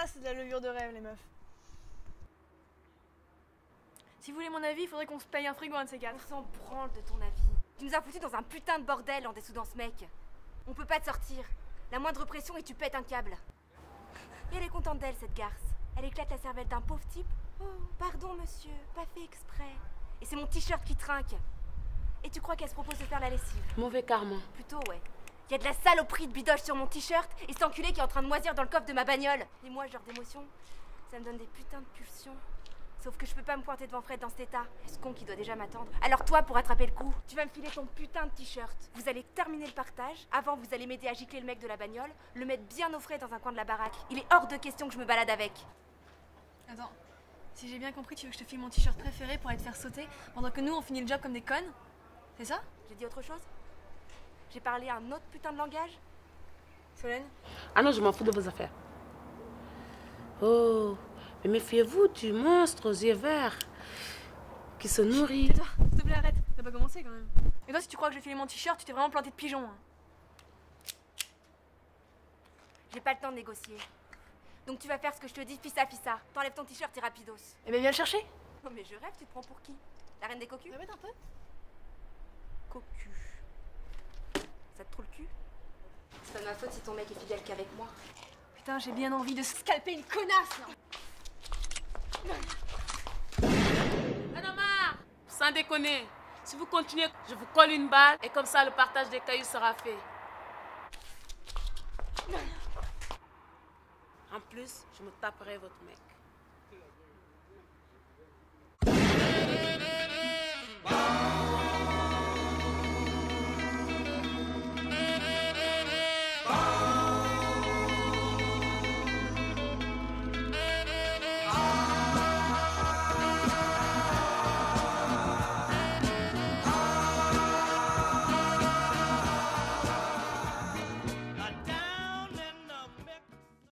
Ça, c'est de la levure de rêve, les meufs. Si vous voulez mon avis, il faudrait qu'on se paye un frigo, un de ces quatre. On s'en branle de ton avis. Tu nous as foutus dans un putain de bordel en dessoudant ce mec. On peut pas te sortir. La moindre pression et tu pètes un câble. Et elle est contente d'elle, cette garce. Elle éclate la cervelle d'un pauvre type. Oh, pardon, monsieur, pas fait exprès. Et c'est mon t-shirt qui trinque. Et tu crois qu'elle se propose de faire la lessive? Mauvais karma. Plutôt, ouais. Il y a de la saloperie de bidoche sur mon t-shirt et cet enculé qui est en train de moisir dans le coffre de ma bagnole. Et moi, ce genre d'émotion, ça me donne des putains de pulsions. Sauf que je peux pas me pointer devant Fred dans cet état. Ce con qui doit déjà m'attendre. Alors toi, pour attraper le coup, tu vas me filer ton putain de t-shirt. Vous allez terminer le partage. Avant, vous allez m'aider à gicler le mec de la bagnole, le mettre bien au frais dans un coin de la baraque. Il est hors de question que je me balade avec. Attends, si j'ai bien compris, tu veux que je te file mon t-shirt préféré pour aller te faire sauter pendant que nous, on finit le job comme des connes? C'est ça? J'ai dit autre chose? J'ai parlé un autre putain de langage? Solène? Ah non, je m'en fous de vos affaires. Oh, mais méfiez-vous du monstre aux yeux verts qui se nourrit. Tais-toi, s'il te plaît, arrête. T'as pas commencé quand même. Et toi, si tu crois que je vais filer mon t-shirt, tu t'es vraiment planté de pigeon. Hein. J'ai pas le temps de négocier. Donc tu vas faire ce que je te dis, fissa. T'enlèves ton t-shirt et rapidos. Eh ben viens le chercher. Oh mais je rêve, tu te prends pour qui? La reine des cocus? Répète un peu. Cocu. Ça te trouve le cul? C'est pas de ma faute si ton mec est fidèle qu'avec moi. Putain, j'ai bien envie de scalper une connasse là. Madame Mar, sans déconner, si vous continuez, je vous colle une balle et comme ça le partage des cailloux sera fait. En plus, je me taperai votre mec.